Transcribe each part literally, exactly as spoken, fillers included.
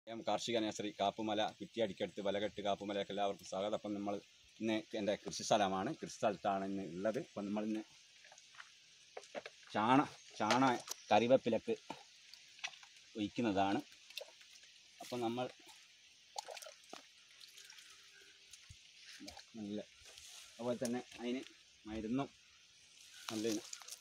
കാർഷിക നഴ്സറി കാപ്പുമല കുറ്റിയടിക്കടുത്ത് വലകെട്ട് കാപ്പുമലയൊക്കെ എല്ലാവർക്കും സ്വാഗതം. അപ്പം നമ്മൾ ഇന്ന് എൻ്റെ കൃഷി സ്ഥലമാണ്, കൃഷി സ്ഥലത്താണ് ഇന്ന് ഉള്ളത്. അപ്പം നമ്മളിന്ന് ചാണ ചാണ കറിവേപ്പിലക്ക് ഒഴിക്കുന്നതാണ്. അപ്പം നമ്മൾ നല്ല അതുപോലെ തന്നെ അതിന് മരുന്നും നല്ല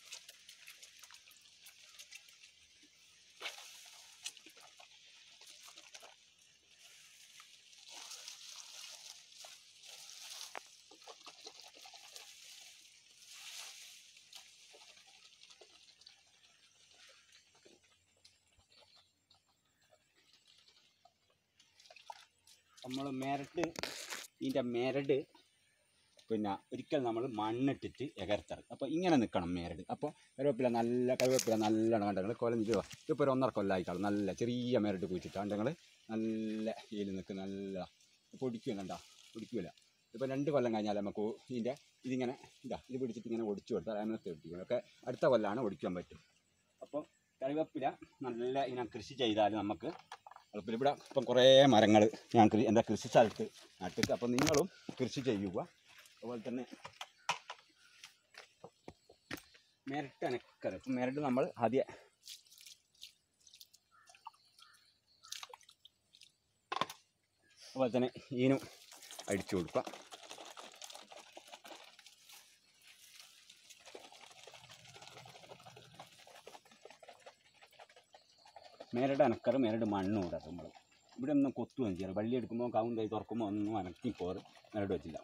നമ്മൾ മേരട്ട് ഇതിൻ്റെ മേരട് പിന്നെ ഒരിക്കൽ നമ്മൾ മണ്ണിട്ടിട്ട് എകർത്തറക്കും. അപ്പോൾ ഇങ്ങനെ നിൽക്കണം മേരട്. അപ്പോൾ കരുവേപ്പില നല്ല കരുവേപ്പില നല്ലോണം കണ്ടങ്ങൾ കൊലഞ്ഞിട്ട് ഇപ്പോൾ ഒരു ഒന്നര കൊല്ലമായിക്കാളും നല്ല ചെറിയ മേരട് കുഴിച്ചിട്ടാണ് ഞങ്ങൾ നല്ല ഇതിൽ നിൽക്കുന്ന നല്ല പൊടിക്കുന്നുണ്ടാ പൊടിക്കില്ല. ഇപ്പോൾ രണ്ട് കൊല്ലം കഴിഞ്ഞാൽ നമുക്ക് ഇതിൻ്റെ ഇതിങ്ങനെ ഇതാ ഇത് പിടിച്ചിട്ട് ഇങ്ങനെ ഒടിച്ചു കൊടുത്താൽ അതിനകത്ത് ഒടിക്കും. ഒക്കെ അടുത്ത കൊല്ലമാണ് ഒടിക്കാൻ പറ്റും. അപ്പോൾ കറിവേപ്പില നല്ല ഇങ്ങനെ കൃഷി ചെയ്താൽ നമുക്ക് എളുപ്പത്തിൽ ഇവിടെ ഇപ്പം കുറേ മരങ്ങൾ ഞാൻ എൻ്റെ കൃഷി സ്ഥലത്ത് നട്ടിട്ട്. അപ്പം നിങ്ങളും കൃഷി ചെയ്യുക. അതുപോലെ തന്നെ മെരട്ട് അനക്കര ഇപ്പം മെരട്ട് നമ്മൾ ആദ്യം അതുപോലെ തന്നെ ഈനും അടിച്ചു കൊടുക്കുക. മേരട് അനക്കറ് മേരട് മണ്ണും കൂടെ നമ്മൾ ഇവിടെ ഒന്നും കൊത്തുകയും ചെയ്യാറ്. വള്ളി എടുക്കുമ്പോൾ കാവും കൈ തുറക്കുമ്പോൾ ഒന്നും അനക്കിപ്പോറ് മേരട് വെച്ചില്ല.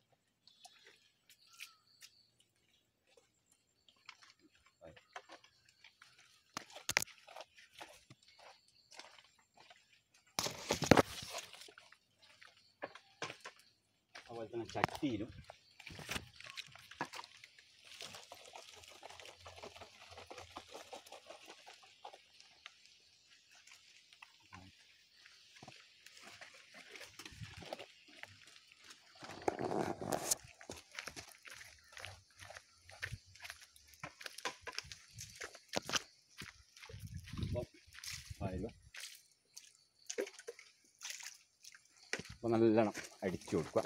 അതുപോലെ തന്നെ ചട്ടിയിലും അപ്പോൾ നല്ലോണം അടിച്ചു കൊടുക്കുക.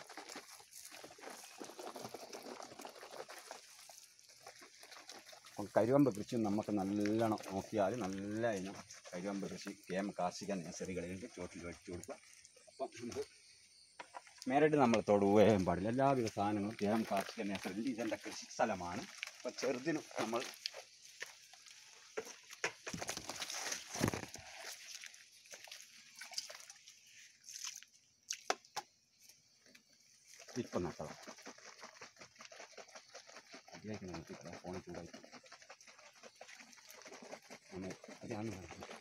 അപ്പം കരുവമ്പ് കൃഷി നമുക്ക് നല്ലോണം നോക്കിയാൽ നല്ല ഇനം കരുവമ്പ് കൃഷി കെ എം കാർഷിക നഴ്സറികളിൽ ചോട്ടിൽ അടിച്ചു കൊടുക്കുക. അപ്പം നമുക്ക് മേരട് നമ്മൾ തൊടുകയും പാടില്ല. എല്ലാവിധ സാധനങ്ങളും കെ എം കാർഷിക നഴ്സറിയിൽ ഇതെൻ്റെ കൃഷി സ്ഥലമാണ്. അപ്പം ചെറുതിനും നമ്മൾ ഇപ്പം നട്ടതാണ്. അതിലേക്ക് നമുക്ക് ഫോണിൽ ചൂടായി അതാണ്